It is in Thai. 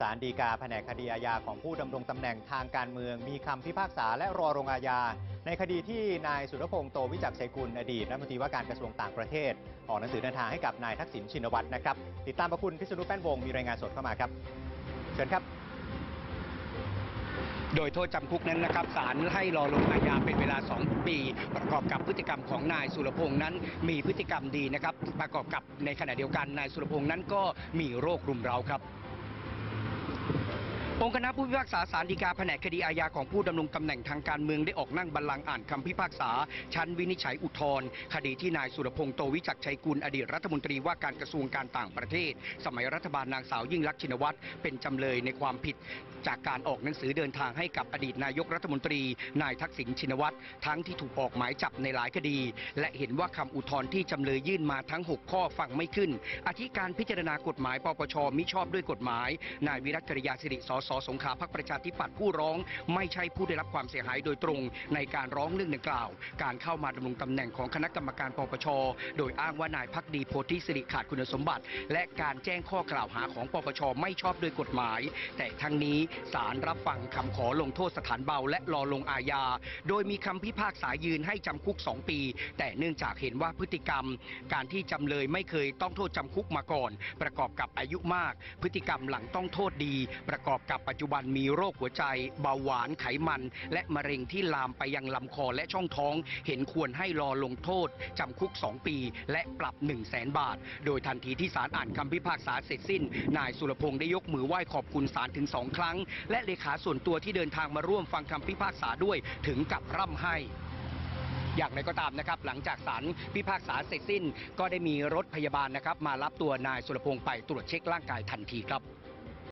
ศาลฎีกาแผนกคดีอาญาของผู้ดำรงตำแหน่งทางการเมืองมีคำพิพากษาและรอลงอาญาในคดีที่นายสุรพงษ์โตวิจักรชัยกุลอดีตรัฐมนตรีว่าการกระทรวงต่างประเทศออกหนังสือเดินทางให้กับนายทักษิณชินวัตรนะครับติดตามประคุณพิษณุแป้นวงศ์มีรายงานสดเข้ามาครับเชิญครับโดยโทษจำคุกนั้นนะครับศาลให้รอลงอาญาเป็นเวลา2 ปีประกอบกับพฤติกรรมของนายสุรพงษ์นั้นมีพฤติกรรมดีนะครับประกอบกับในขณะเดียวกันนายสุรพงษ์นั้นก็มีโรครุมเร้าครับองค์คณะผู้พิพากษาศาลฎีกาแผนกคดีอาญาของผู้ดำรงตำแหน่งทางการเมืองได้ออกนั่งบัลลังก์อ่านคำพิพากษาชั้นวินิจฉัยอุทธรณ์คดีที่นายสุรพงษ์โตวิจักรชัยกุลอดีตรัฐมนตรีว่าการกระทรวงการต่างประเทศสมัยรัฐบาลนางสาวยิ่งลักษณ์ชินวัตรเป็นจำเลยในความผิดจากการออกหนังสือเดินทางให้กับอดีตนายกรัฐมนตรีนายทักษิณชินวัตรทั้งที่ถูกออกหมายจับในหลายคดีและเห็นว่าคำอุทธรณ์ที่จำเลยยื่นมาทั้ง6ข้อฟังไม่ขึ้นอธิการพิจารณากฎหมายปปชมิชอบด้วยกฎหมายนายวิรัต กัลยาสิริ สส สงขลาพรรคประชาธิปัตย์ผู้ร้องไม่ใช่ผู้ได้รับความเสียหายโดยตรงในการร้องเรื่องดังกล่าวการเข้ามาดำรงตำแหน่งของคณะกรรมการปปชโดยอ้างว่านายภักดีโพธิสิริขาดคุณสมบัติและการแจ้งข้อกล่าวหาของปปชไม่ชอบด้วยกฎหมายแต่ทั้งนี้ศาลรับฟังคำขอลงโทษสถานเบาและรอลงอาญาโดยมีคำพิพากษายืนให้จำคุก2 ปีแต่เนื่องจากเห็นว่าพฤติกรรมการที่จำเลยไม่เคยต้องโทษจำคุกมาก่อนประกอบกับอายุมากพฤติกรรมหลังต้องโทษดีประกอบกับปัจจุบันมีโรคหัวใจเบาหวานไขมันและมะเร็งที่ลามไปยังลำคอและช่องท้องเห็นควรให้รอลงโทษจำคุก2 ปีและปรับ100,000 บาทโดยทันทีที่ศาลอ่านคำพิพากษาเสร็จสิ้นนายสุรพงษ์ได้ยกมือไหว้ขอบคุณศาลถึง2 ครั้งและเลขาส่วนตัวที่เดินทางมาร่วมฟังคำพิพากษาด้วยถึงกับร่ำไห้อย่างไรก็ตามนะครับหลังจากศาลพิพากษาเสร็จสิ้นก็ได้มีรถพยาบาลนะครับมารับตัวนายสุรพงษ์ไปตรวจเช็คร่างกายทันทีครับ